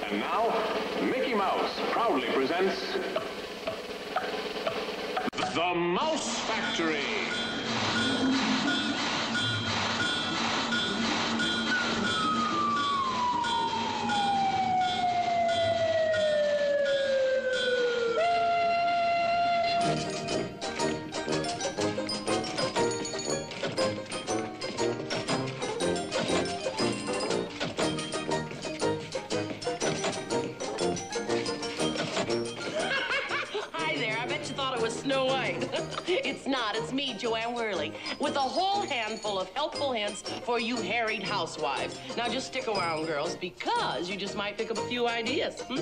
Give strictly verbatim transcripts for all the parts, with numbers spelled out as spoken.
And now, Mickey Mouse proudly presents The Mouse Factory. Snow White. It's not. It's me, Jo Anne Worley, with a whole handful of helpful hints for you harried housewives. Now just stick around, girls, because you just might pick up a few ideas. Hmm?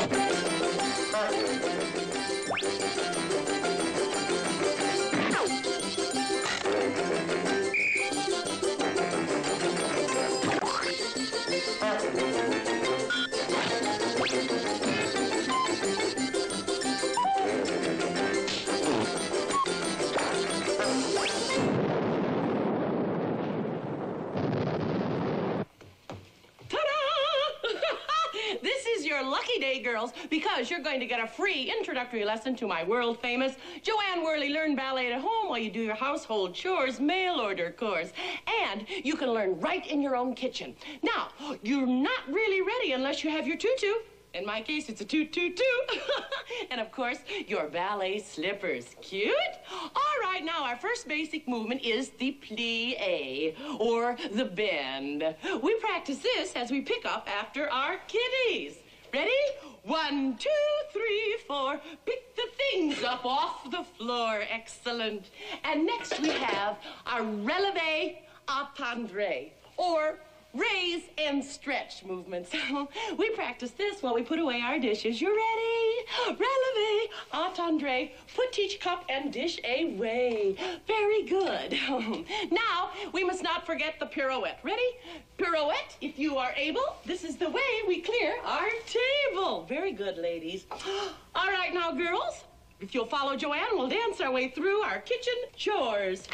Lucky day, girls, because you're going to get a free introductory lesson to my world-famous Jo Anne Worley Learn Ballet at Home while you do your household chores mail order course. And you can learn right in your own kitchen. Now, you're not really ready unless you have your tutu. In my case, it's a toot-toot-toot. And, of course, your ballet slippers. Cute? All right, now, our first basic movement is the plie, or the bend. We practice this as we pick up after our kitties. Ready? One, two, three, four. Pick the things up off the floor. Excellent. And next we have our releve attendre, or raise and stretch movements. We practice this while we put away our dishes. You ready? Releve attendre. Put each cup and dish away. Very good. Now, we must not forget the pirouette. Ready? Pirouette, if you are able. This is the way we clear our table. Very good, ladies. All right, now, girls, if you'll follow Jo Anne, we'll dance our way through our kitchen chores.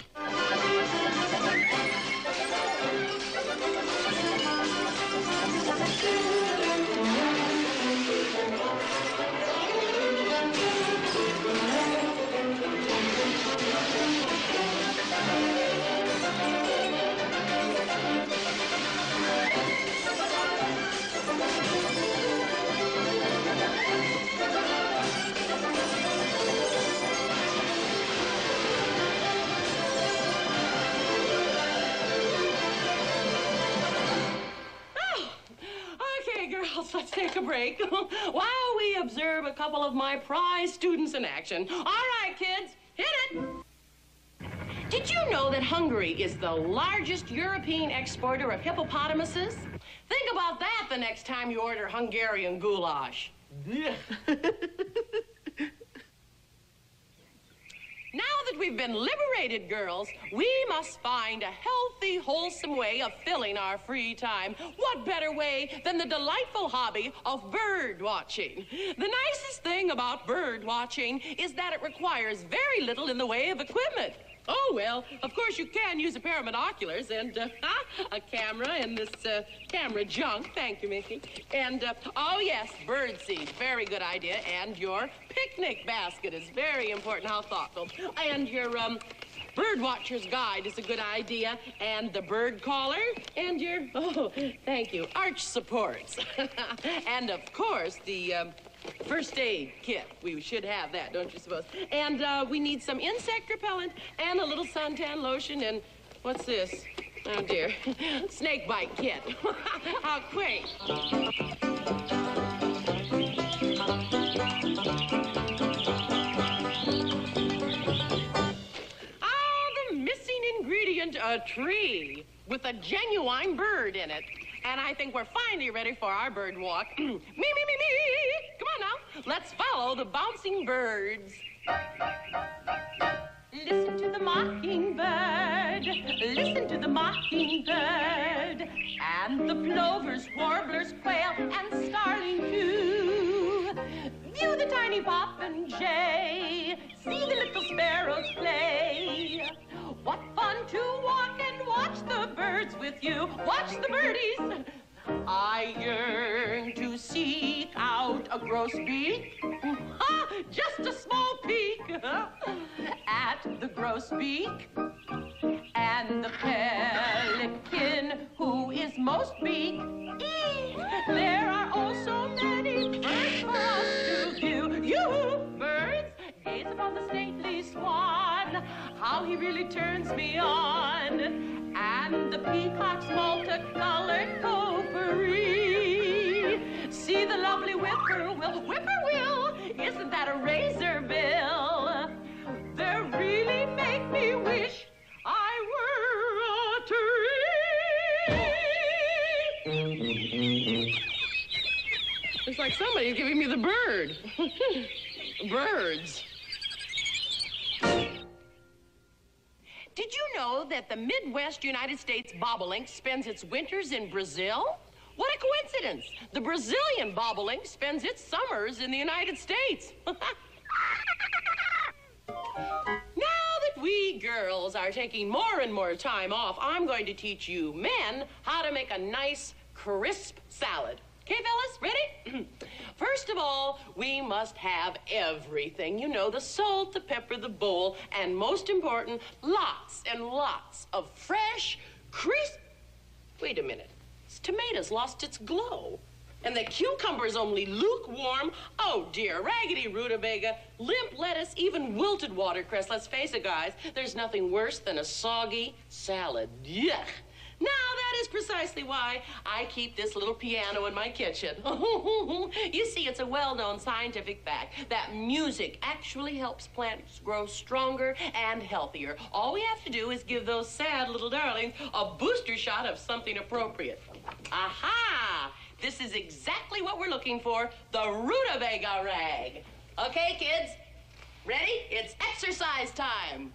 Let's take a break while we observe a couple of my prize students in action. All right, kids, hit it. Did you know that Hungary is the largest European exporter of hippopotamuses? Think about that the next time you order Hungarian goulash. Now that we've been liberated, girls, we must find a healthy, wholesome way of filling our free time. What better way than the delightful hobby of bird watching? The nicest thing about bird watching is that it requires very little in the way of equipment. Oh, well, of course you can use a pair of binoculars and uh, a camera and this uh, camera junk. Thank you, Mickey. And, uh, oh, yes, bird seed. Very good idea. And your picnic basket is very important. How thoughtful. And your um, bird watcher's guide is a good idea. And the bird caller. And your, oh, thank you, arch supports. And, of course, the... Um, first aid kit. We should have that, don't you suppose? And uh, we need some insect repellent and a little suntan lotion and what's this? Oh, dear. Snake bite kit. How quaint. Oh, the missing ingredient, a tree with a genuine bird in it. And I think we're finally ready for our bird walk. Me, me, me, me. Come on now. Let's follow the bouncing birds. Listen to the mockingbird. Listen to the mockingbird. And the plovers, warblers, quail, and starling too. View the tiny popinjay. See the little sparrows play. What fun to walk and watch the birds with you. Watch the birdies. I yearn to see a gross beak? Ha! Just a small peek at the gross beak. And the pelican who is most meek. Eee! There are oh so many birds for us to view. You birds, gaze upon the stately swan, how he really turns me on. And the peacock's multicolored potpourri. See the lovely whippoorwill, whippoorwill, isn't that a razor bill? They really make me wish I were a tree. It's like somebody's giving me the bird. Birds. Did you know that the Midwest United States bobolink spends its winters in Brazil? What a coincidence! The Brazilian bobolink spends its summers in the United States. Now that we girls are taking more and more time off, I'm going to teach you men how to make a nice, crisp salad. Okay, fellas, ready? First of all, we must have everything. You know, the salt, the pepper, the bowl, and most important, lots and lots of fresh, crisp... Wait a minute. This tomato's lost its glow. And the cucumber's only lukewarm. Oh, dear. Raggedy rutabaga, limp lettuce, even wilted watercress. Let's face it, guys. There's nothing worse than a soggy salad. Yuck. Now, that is precisely why I keep this little piano in my kitchen. You see, it's a well-known scientific fact that music actually helps plants grow stronger and healthier. All we have to do is give those sad little darlings a booster shot of something appropriate. Aha! This is exactly what we're looking for, the Rutabaga Rag. Okay, kids? Ready? It's exercise time.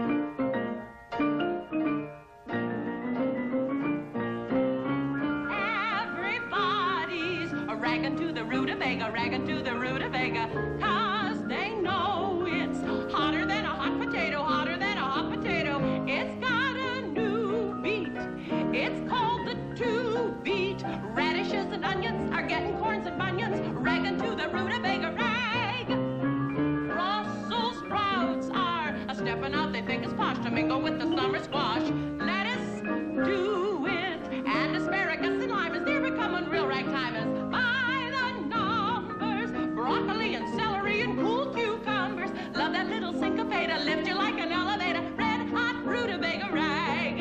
Ragging to the rutabaga, ragging to the rutabaga, 'cause they know it's hotter than a hot potato, hotter than a hot potato. It's got a new beat. It's called the two-beat. Radishes and onions are getting corns and bunions, ragging to the rutabaga rag. Brussels sprouts are a-stepping out, they think it's posh to mingle with the summer squash. Lettuce, do it, and asparagus and limas, they're becoming real ragtimers. Broccoli and celery and cool cucumbers. Love that little syncopator, lift you like an elevator. Red hot rutabaga rag.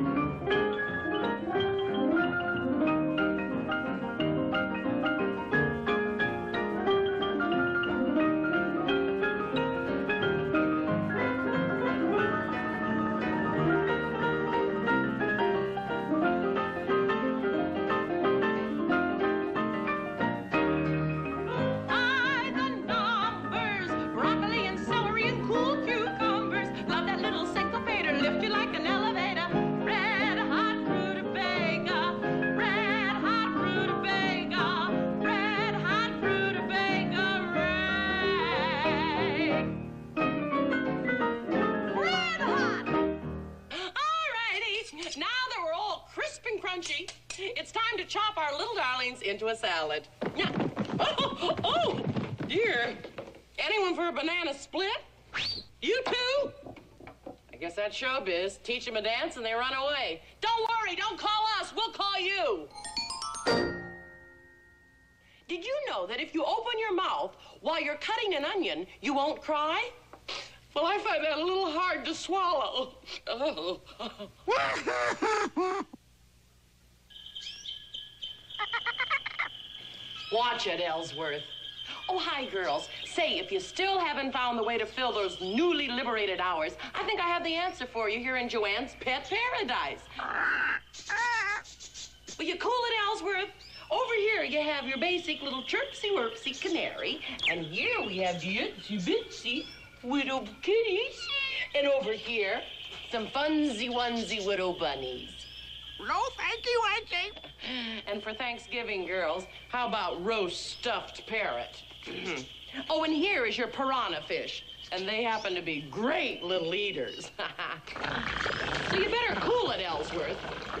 It's time to chop our little darlings into a salad. Oh, oh, dear. Anyone for a banana split? You two? I guess that's showbiz. Teach them a dance and they run away. Don't worry, don't call us. We'll call you. Did you know that if you open your mouth while you're cutting an onion, you won't cry? Well, I find that a little hard to swallow. Oh. Watch it, Ellsworth. Oh, hi, girls. Say, if you still haven't found the way to fill those newly liberated hours, I think I have the answer for you here in Joanne's Pet Paradise. Will you cool it, Ellsworth? Over here, you have your basic little chirpsy-worpsy canary, and here we have the itsy-bitsy widow kitties, and over here, some funsy-wunsy widow bunnies. No, thank you, Auntie. And for Thanksgiving, girls, how about roast stuffed parrot? Oh, and here is your piranha fish. And they happen to be great little eaters. So you better cool it, Ellsworth.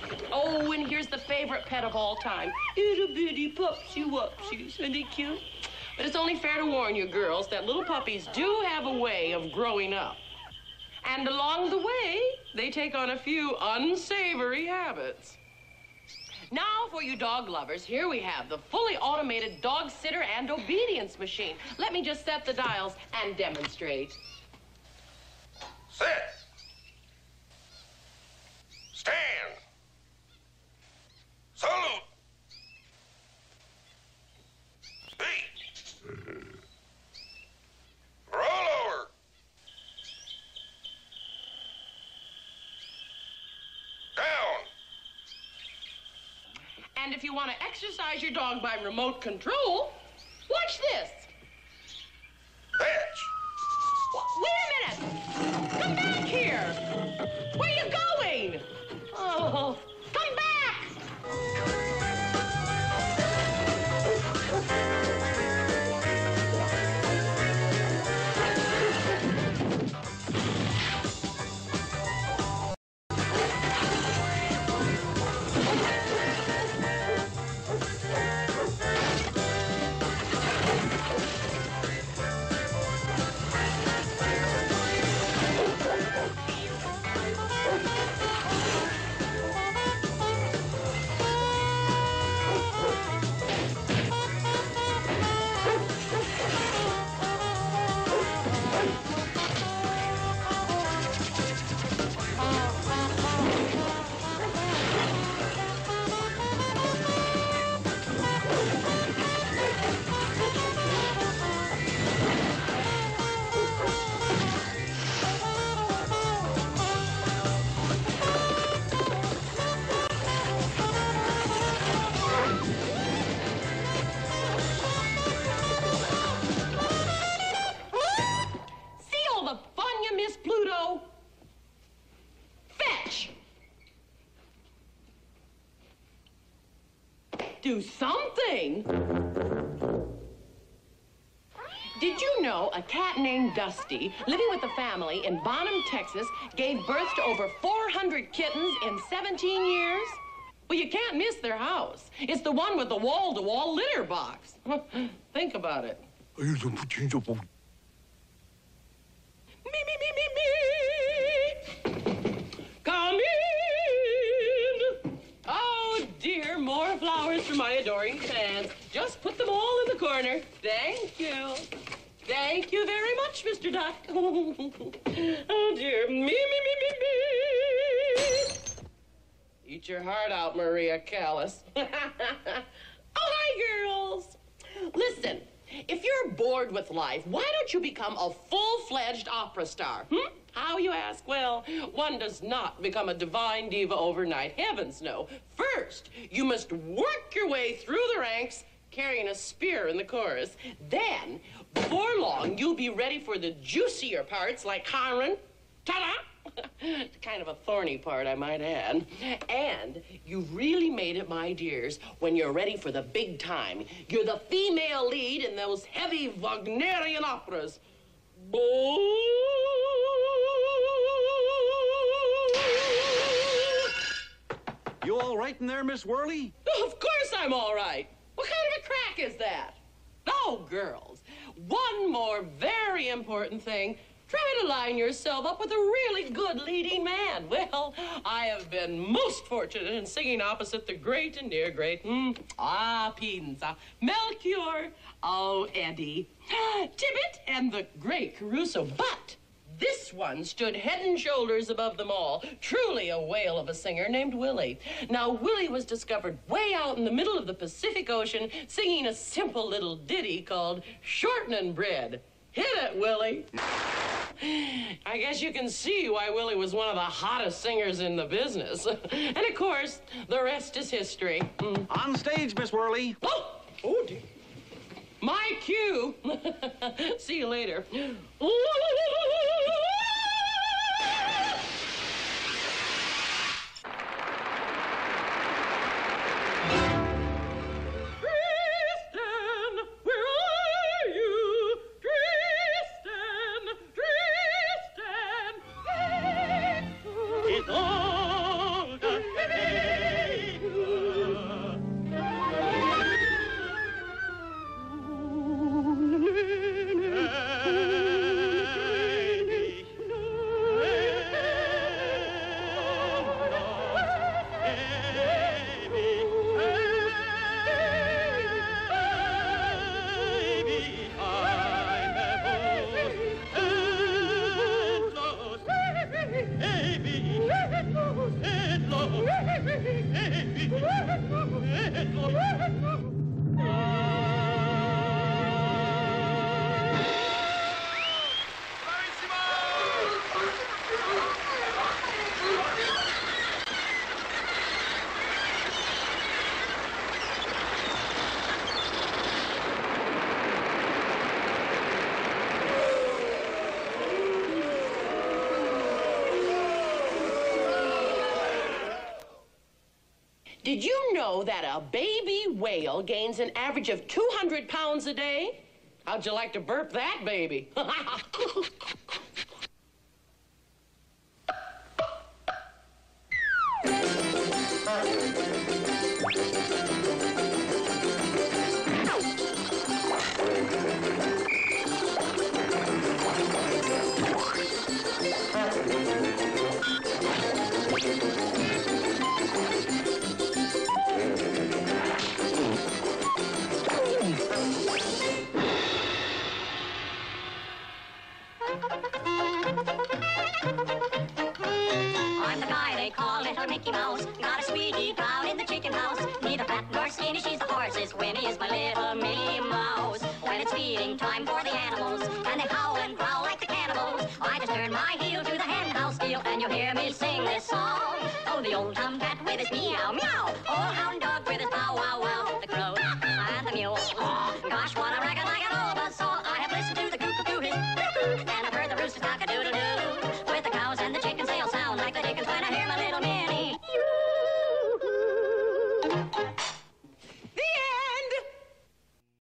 Oh, and here's the favorite pet of all time. Itty bitty pupsy wupsies. Are they cute? But it's only fair to warn you girls that little puppies do have a way of growing up. And along the way, they take on a few unsavory habits. Now, for you dog lovers, here we have the fully automated dog sitter and obedience machine. Let me just set the dials and demonstrate. Sit. Stand. Salute. Speak. Roll over. Down. And if you want to exercise your dog by remote control, watch this. Fetch. Wait a minute! Come back here! Where are you going? Oh, come back! Do something. Did you know a cat named Dusty, living with a family in Bonham, Texas, gave birth to over four hundred kittens in seventeen years? Well, you can't miss their house. It's the one with the wall-to-wall litter box. Think about it. Me, me, me, me, me. Come in. Oh, dear, more flowers for my adoring fans. Just put them all in the corner. Thank you. Thank you very much, Mister Duck. Oh, dear. Me, me, me, me, me. Eat your heart out, Maria Callas. Oh, hi, girls. Listen, if you're bored with life, why don't you become a full-fledged opera star? Hmm? How, you ask? Well, one does not become a divine diva overnight. Heavens, no. First, you must work your way through the ranks carrying a spear in the chorus. Then, before long, you'll be ready for the juicier parts like Carmen. Ta-da! Kind of a thorny part, I might add. And you've really made it, my dears, when you're ready for the big time. You're the female lead in those heavy Wagnerian operas. You all right in there, Miss Worley? Of course I'm all right. What kind of a crack is that? Oh, girls, one more very important thing. Try to line yourself up with a really good leading man. Well, I have been most fortunate in singing opposite the great and near great, mm, ah, Pienza, Melchior, oh, Eddie, Tibbet, and the great Caruso. But this one stood head and shoulders above them all. Truly a whale of a singer named Willie. Now, Willie was discovered way out in the middle of the Pacific Ocean singing a simple little ditty called Shortening Bread. Hit it, Willie. I guess you can see why Willie was one of the hottest singers in the business. And, of course, the rest is history. Mm. On stage, Miss Worley. Oh, oh, dear. My cue. See you later. Did you know that a baby whale gains an average of two hundred pounds a day? How'd you like to burp that baby? I'm the guy they call Little Mickey Mouse. Got a sweetie down in the chicken house. Neither fat nor skinny, she's the horse's Winnie is my little Minnie Mouse. When it's feeding time for the animals, and they howl and growl like the cannibals, I just turn my heel to the hen house deal, and you'll hear me sing this song. Oh, the old tomcat with his meow meow, old hound dog with his bow wow wow, the crow and the mule. Gosh, what a racket like an old buzzsaw. I have listened to the cuckoo his cuckoo, and I've heard the rooster's cock-a-doodle-doo. With the cows and the chickens, they all sound like the dickens when I hear my little Minnie.